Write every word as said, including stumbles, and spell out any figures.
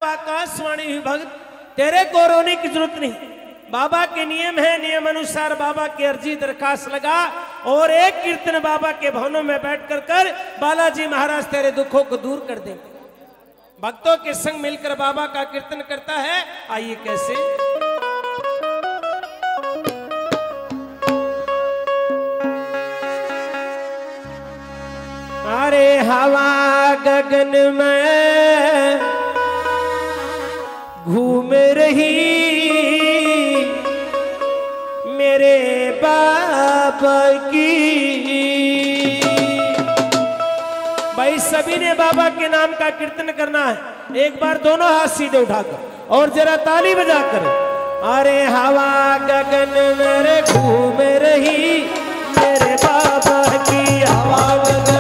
आकाशवाणी भक्त, तेरे को रोने की जरूरत नहीं। बाबा के नियम है, नियम अनुसार बाबा की अर्जी दरखास्त लगा और एक कीर्तन बाबा के भवनों में बैठ कर कर बालाजी महाराज तेरे दुखों को दूर कर देंगे। भक्तों के संग मिलकर बाबा का कीर्तन करता है। आइए कैसे। अरे हवा गगन में घूम रही मेरे बाबा की। भाई सभी ने बाबा के नाम का कीर्तन करना है। एक बार दोनों हाथ सीधे उठाकर और जरा ताली बजाकर। अरे हवा गगन में घूम रही मेरे बाबा की। हवा गगन